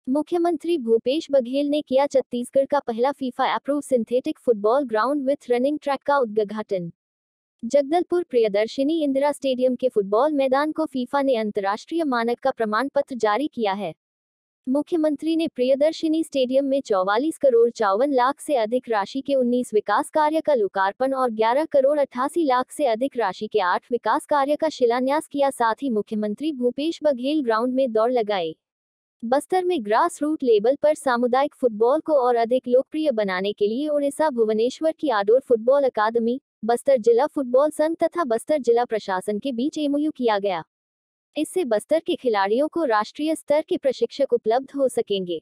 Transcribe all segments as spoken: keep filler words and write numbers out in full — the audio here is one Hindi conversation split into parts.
मुख्यमंत्री भूपेश बघेल ने किया छत्तीसगढ़ का पहला FIFA approve synthetic football ground with running track का उद्घाटन। जगदलपुर प्रियदर्शिनी इंदिरा स्टेडियम के फुटबॉल मैदान को फीफा ने अंतर्राष्ट्रीय मानक का प्रमाण पत्र जारी किया है। मुख्यमंत्री ने प्रियदर्शिनी स्टेडियम में चौवालीस करोड़ चौवन लाख से अधिक राशि के उन्नीस विकास कार्य का लोकार्पण और ग्यारह करोड़ अट्ठासी लाख से अधिक राशि के आठ विकास कार्य का शिलान्यास किया। साथ ही मुख्यमंत्री भूपेश बघेल ग्राउंड में दौड़ लगाई। बस्तर में ग्रास रूट लेवल पर सामुदायिक फुटबॉल को और अधिक लोकप्रिय बनाने के लिए ओडिशा भुवनेश्वर की आडोर फुटबॉल अकादमी, बस्तर जिला फुटबॉल संघ तथा बस्तर जिला प्रशासन के बीच एमओयू किया गया। इससे बस्तर के खिलाड़ियों को राष्ट्रीय स्तर के प्रशिक्षक उपलब्ध हो सकेंगे।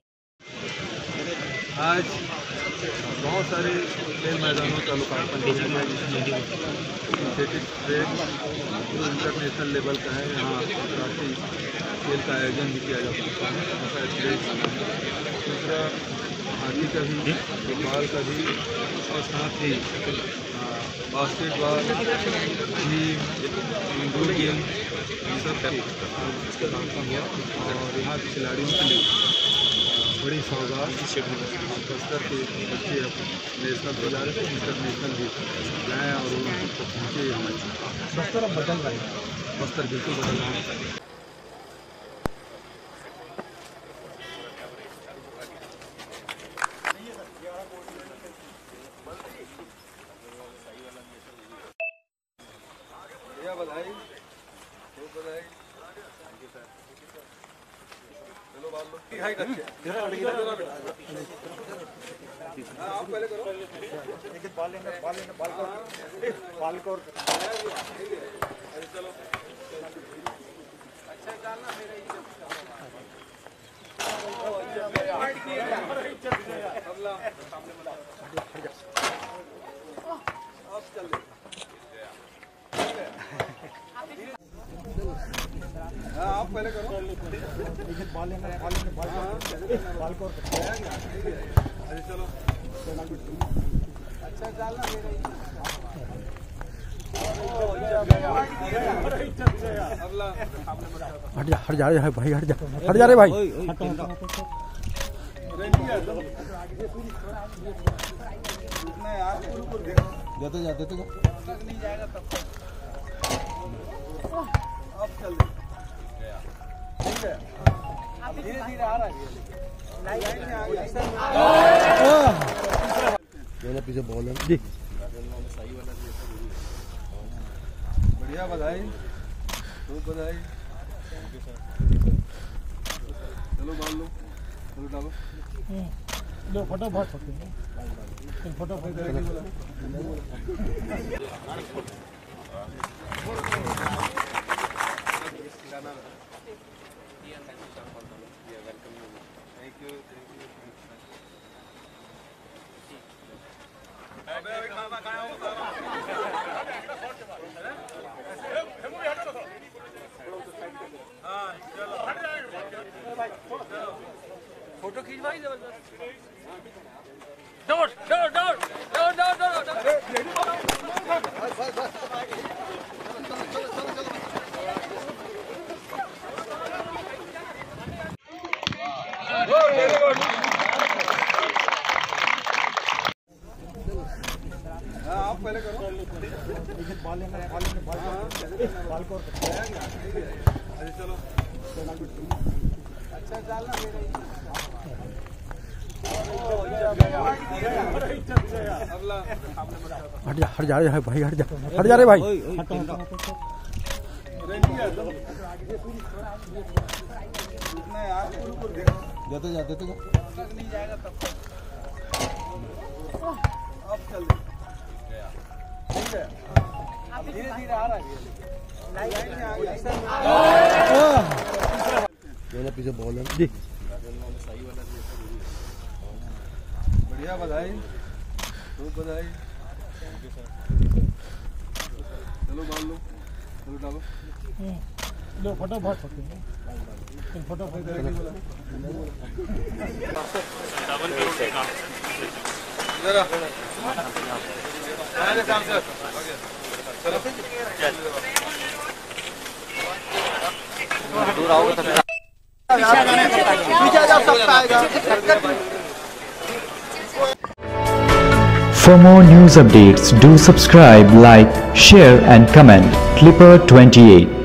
आज बहुत सारे खेल मैदानों का लोकार्पण किया गया, जिसमें सिंथेटिक ट्रैक इंटरनेशनल लेवल का है। यहाँ राष्ट्रीय खेल का आयोजन भी किया जा सकता है, ऐसा ट्रैक बना है। दूसरा हॉकी का भी, फुटबॉल का भी, और साथ ही बास्केटबॉल भी, इंडोर गेम, ये सब इसका नाम हुआ। और यहाँ के खिलाड़ियों के लिए बड़ी सौगात बस्तर के बच्चे नेशनल खेला रहे थे, इंटरनेशनल भी जाएँ और उन तक पहुँचे। बस्तर अब बदल रहा है, बस्तर बिल्कुल बदल रहा है। बधाई, खूब बधाई। चलो बाल लो। हाय कच्चे। हाँ आप पहले करो। एक एक बाल लेना, बाल लेना, बाल को, बाल को। अरे चलो। अच्छा डालना मेरा ही। अगला सामने बुला। अब चल ले। हाँ आप पहले करो। बाल लेना, बाल लेना, बाल को, बाल को। अरे चलो। अच्छा डालना मेरा ही। अगला हट जा, हट जा रे भाई, हट जा, हट जा रे भाई। जाते जाते तो नहीं जाएगा तब तक। अब चल ठीक है, अब धीरे धीरे आ रहा है। पीछे बॉल है जी, बढ़िया, बधाई, खूब बधाई। चलो बाल लो, चलो डालो। लो फोटो बहुत सकते हैं, फोटो फोटो फोटो खींचवाई जबरदस्त। दौड़ दौड़ दौड़ दौड़ दौड़ दौड़ हाँ आप पहले करो। बाल लेना, बाल लेना, बाल को, बाल को। अरे चलो। अच्छा डालना मेरा ही। अगला हट जा, हट जा रे भाई, हट जा, हट जा रे भाई। जाते जाते तो नहीं जाएगा तब तक। अब चल ठीक है, अब धीरे धीरे आ रहा है। पीछे बॉल है जी, बढ़िया, बधाई, खूब बधाई। चलो बाल लो, चलो डालो। लो फोटो बहुत सकते हैं, फोटो फोटो। जरा दूर आओगे तो For more news updates, do subscribe, like, share and comment. Clipper twenty-eight.